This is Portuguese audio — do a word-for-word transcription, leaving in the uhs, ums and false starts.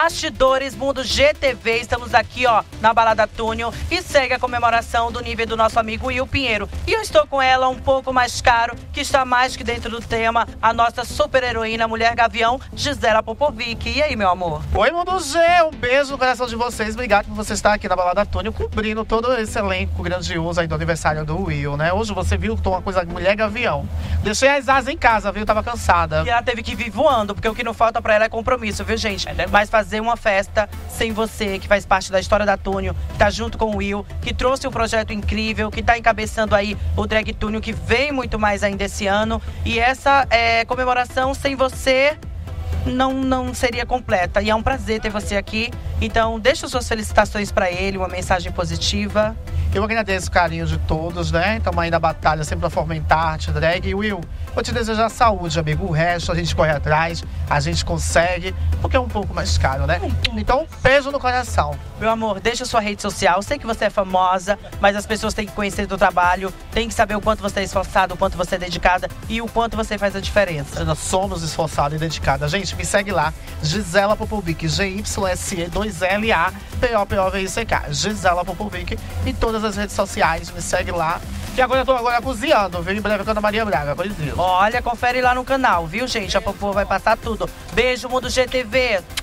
Bastidores Mundo G T V. Estamos aqui, ó, na Balada Túnel e segue a comemoração do nível do nosso amigo Will Pinheiro. E eu estou com ela um pouco mais caro, que está mais que dentro do tema, a nossa super heroína, Mulher Gavião, Gisela Popovic. E aí, meu amor? Oi, Mundo G, um beijo no coração de vocês. Obrigado por você estar aqui na Balada Túnel, cobrindo todo esse elenco grandioso aí do aniversário do Will, né? Hoje você viu que tô uma coisa Mulher Gavião. Deixei as asas em casa, viu? Tava cansada. E ela teve que vir voando, porque o que não falta pra ela é compromisso, viu, gente? Mas fazer uma festa sem você, que faz parte da história da Túnel, que tá junto com o Will, que trouxe um projeto incrível, que tá encabeçando aí o Drag Túnel, que vem muito mais ainda esse ano. E essa é, comemoração sem você não, não seria completa. E é um prazer ter você aqui. Então, deixa suas felicitações pra ele, uma mensagem positiva. Eu agradeço o carinho de todos, né? Estamos aí na batalha sempre pra fomentar arte drag. E Will, vou te desejar saúde, amigo. O resto a gente corre atrás, a gente consegue, porque é um pouco mais caro, né? Então, beijo no coração. Meu amor, deixa sua rede social. Eu sei que você é famosa, mas as pessoas têm que conhecer do trabalho, têm que saber o quanto você é esforçada, o quanto você é dedicada e o quanto você faz a diferença. Nós somos esforçados e dedicados. Gente, me segue lá, Gisela Popovic, G Y S E dois L A P O P O V I C K, Gisela Popovic, em todas as redes sociais, me segue lá. E agora eu tô agora cozinhando, viu? Em breve com a Ana Maria Braga, coisinha. Olha, confere lá no canal, viu, gente? A Popô vai passar tudo. Beijo, Mundo G T V.